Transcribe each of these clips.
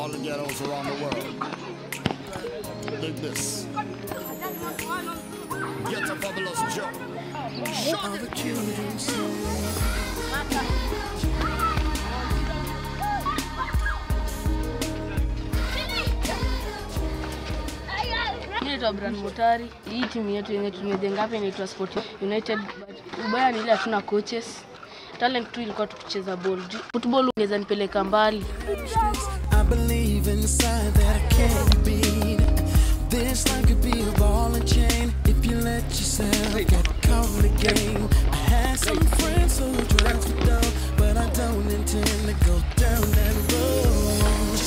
all the ghettos around the world. Dig this. Get a fabulous joke. All the children Brand Motari. Hii timu yetu yenye tumejenga hapa inaitwa Sport United, but ubaya ni ile hatuna coaches. Talent tu ilikuwa tukicheza ball. Football ungeza nipeleka mbali. I believe inside that I can't beat it. This life could be a ball and chain if you let yourself get caught in the game. I had some friends who drive me down, but I don't intend to go down that road.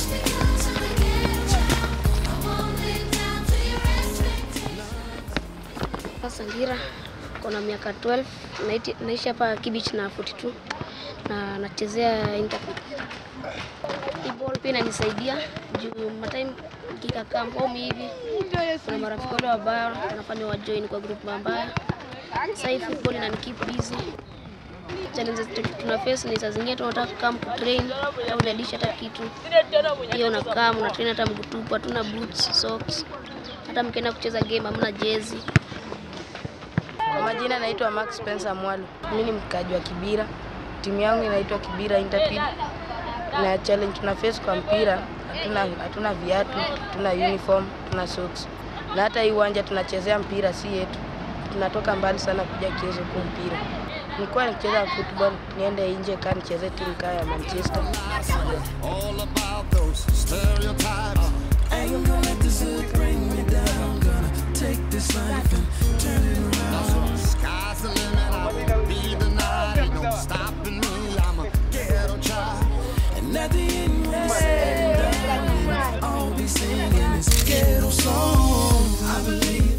Sangira kuna miaka 12, naishi hapa Kibich na 42 na nachezea Interpid. Hii ball pia inanisaidia juu matime nikikakaa home hivi kuna marafiki wale wabaya wanafanya wa join kwa group mbaya. Sasa hii football inanikeep busy. Challenges tuna face ni saa zingine tunataka come to train au unadisha hata kitu. Hiyo unakaa una train hata mguu tupu, hatuna boots, socks. Hata mkienda kucheza game hamna jersey. Kwa majina naitwa Max Spencer Mwalo. Mimi ni mkaji wa Kibira. Timu yangu inaitwa Kibira Interpid. Na challenge tuna face kwa mpira, hatuna viatu, hatuna uniform, hatuna socks. Na hata hii uwanja tunachezea mpira si yetu. Tunatoka mbali sana kuja kucheza kwa mpira. Nilikuwa nikicheza football, niende nje kama nicheze timu ya Manchester. All about those stereotypes. Ain't gonna let this bring me down. Gonna take this life and turn it around. Sky's the limit, I won't be denied. Ain't no stopping me, I'm a ghetto child. And at the end, we'll say, I'll be singing this ghetto song. I believe